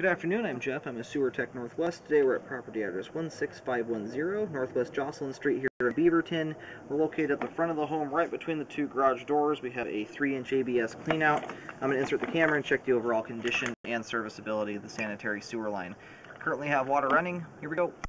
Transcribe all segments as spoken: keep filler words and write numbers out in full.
Good afternoon, I'm Jeff. I'm a Sewer Tech Northwest. Today we're at property address one six five one zero Northwest Jocelyn Street here in Beaverton. We're located at the front of the home right between the two garage doors. We have a three inch A B S cleanout. I'm going to insert the camera and check the overall condition and serviceability of the sanitary sewer line. Currently have water running. Here we go.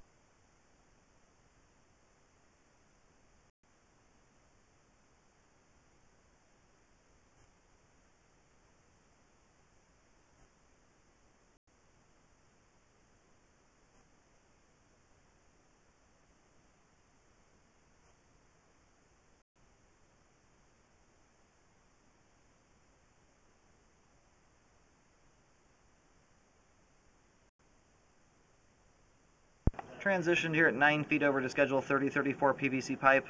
Transitioned here at nine feet over to schedule thirty thirty-four P V C pipe.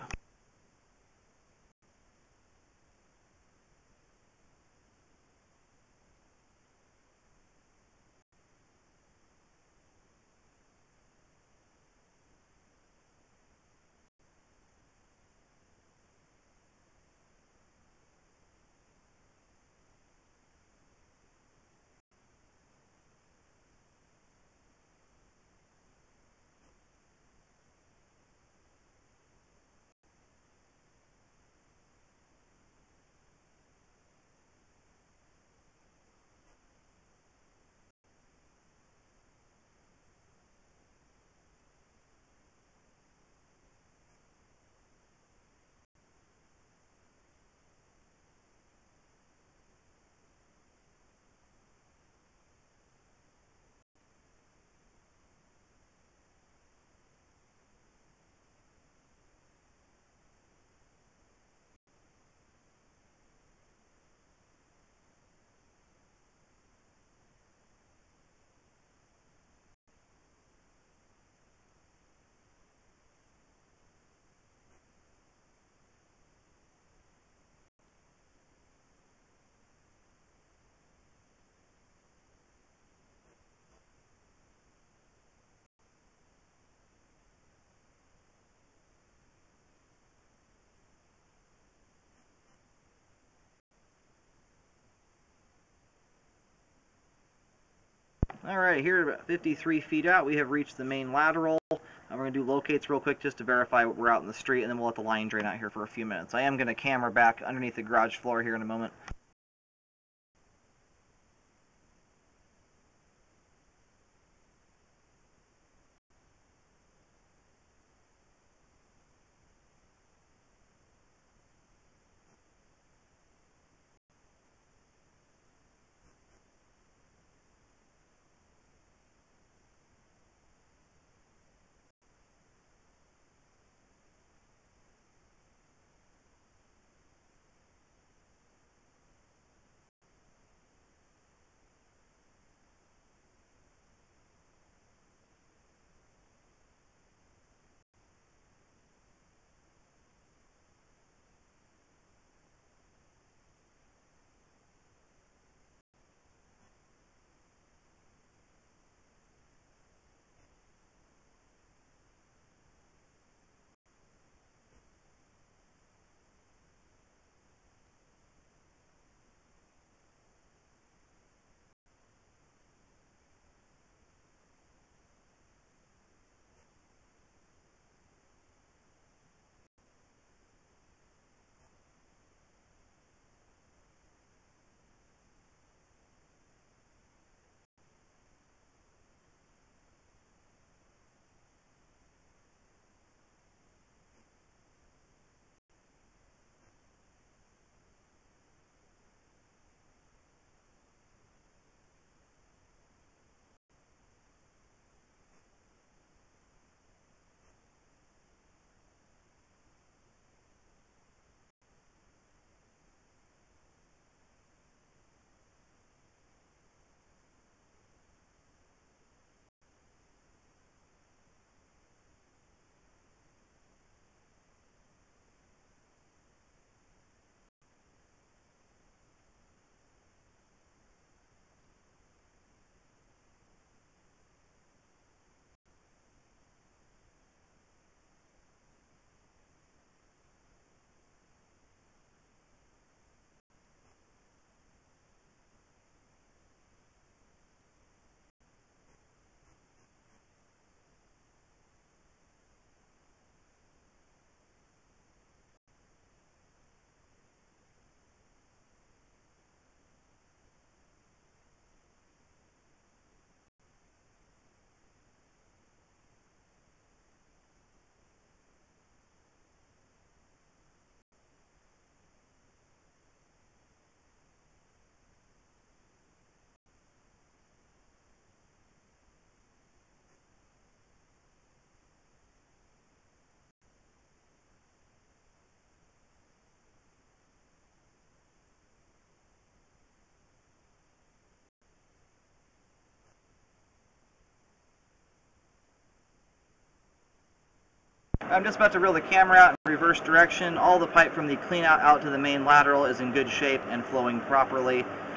Alright, here about fifty-three feet out, we have reached the main lateral. And we're going to do locates real quick just to verify we're out in the street, and then we'll let the line drain out here for a few minutes. I am going to camera back underneath the garage floor here in a moment. I'm just about to reel the camera out in reverse direction. All the pipe from the clean out out to the main lateral is in good shape and flowing properly.